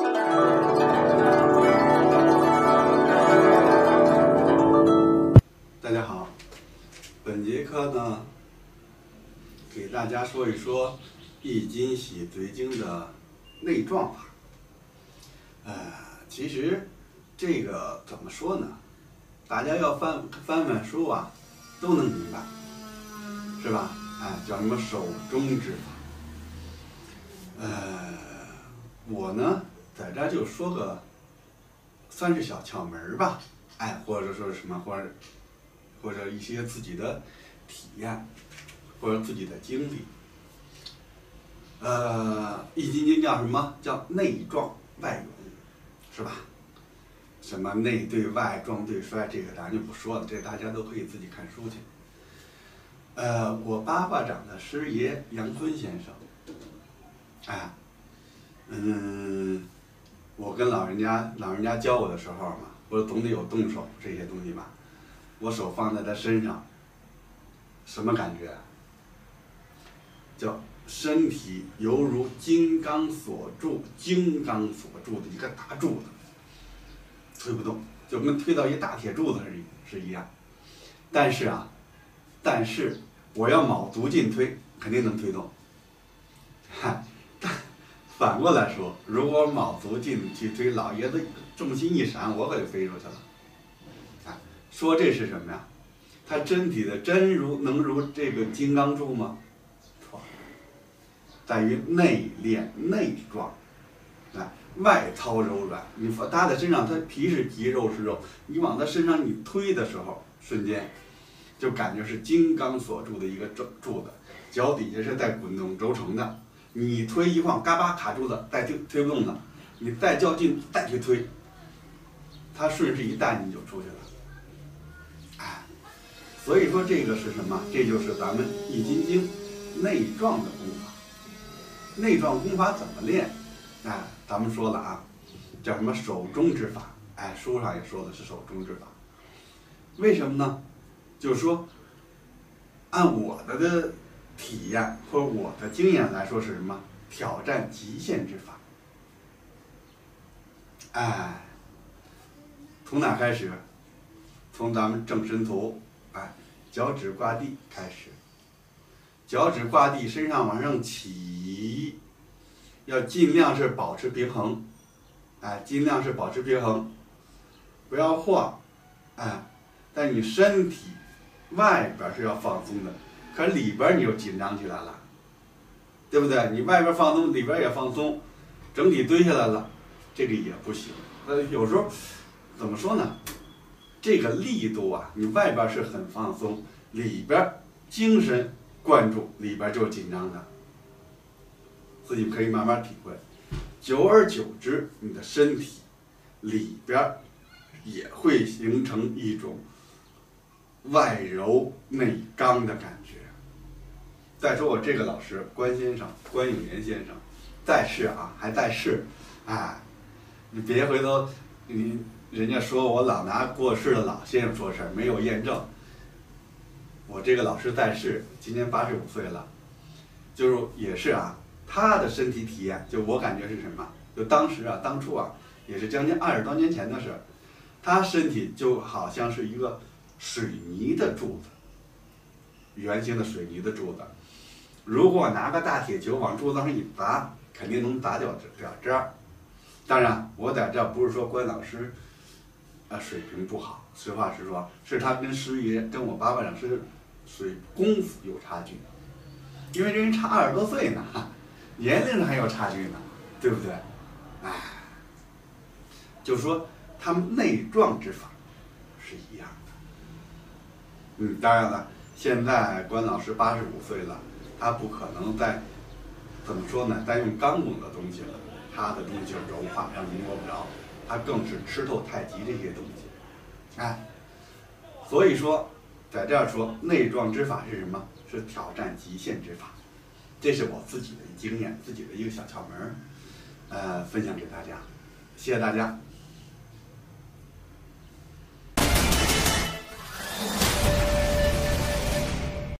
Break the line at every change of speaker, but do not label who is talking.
大家好，本节课呢，给大家说一说易筋洗髓经的内状法。其实这个怎么说呢？大家要翻书啊，都能明白，是吧？叫什么手中之法。我呢在这就说个，算是小窍门吧，或者说什么，或者一些自己的体验，或者自己的经历。易筋经叫什么？叫内壮外勇，是吧？什么内对外，壮对衰，这个咱就不说了，这大家都可以自己看书去。我八卦掌的师爷杨坤先生，我跟老人家教我的时候嘛，我总得有动手这些东西吧。我手放在他身上，什么感觉？叫身体犹如金刚锁住的一个大柱子，推不动，就跟推到一大铁柱子是一样。但是我要卯足劲推，肯定能推动。反过来说，如果卯足劲去推，老爷子重心一闪，我可就飞出去了。说这是什么呀？他真体的能如这个金刚柱吗？错，在于内练内壮，外操柔软。你搭在身上，它皮是皮，肉是肉，你往他身上你推的时候，瞬间就感觉是金刚锁住的一个柱子，脚底下是带滚动轴承的。你推一晃，嘎巴卡住了，再推不动了，你再较劲再去推，它顺势一带你就出去了。所以说这个是什么？这就是咱们易筋经内壮的功法。内壮功法怎么练？咱们说了啊，叫什么手中之法？书上也说的是手中之法。为什么呢？就是说，按我的体验或者我的经验来说是什么？挑战极限之法。从哪开始？从咱们正身图。脚趾挂地开始，脚趾挂地，身上往上起，要尽量是保持平衡，尽量是保持平衡，不要晃，但你身体外边是要放松的，可是里边你又紧张起来了，对不对？你外边放松，里边也放松，整体堆下来了，这个也不行。有时候怎么说呢？这个力度啊，你外边是很放松，里边精神灌注，里边就是紧张的。自己可以慢慢体会，久而久之，你的身体里边也会形成一种外柔内刚的感觉。再说我这个老师关永元先生，在世啊，还在世，你别回头人家说我老拿过世的老先生说事儿，没有验证。我这个老师在世，今年85岁了，就是也是他的身体体验，就我感觉是什么？就当初也是将近20多年前的事儿，他身体就好像是一个水泥的柱子，圆形的水泥的柱子。如果拿个大铁球往柱子上一砸，肯定能砸掉这儿。当然，我在这不是说关老师水平不好，实话实说，是他跟师爷跟我八卦掌是功夫有差距，因为这人差20多岁呢，年龄上还有差距呢，对不对？就是说他们内壮之法是一样的。当然了，现在关老师85岁了，他不可能再怎么说呢，再用刚猛的东西了，他的东西柔化，让你摸不着。他更是吃透太极这些东西，所以说，在这儿说内壮之法是什么？是挑战极限之法，这是我自己的经验，自己的一个小窍门分享给大家，谢谢大家。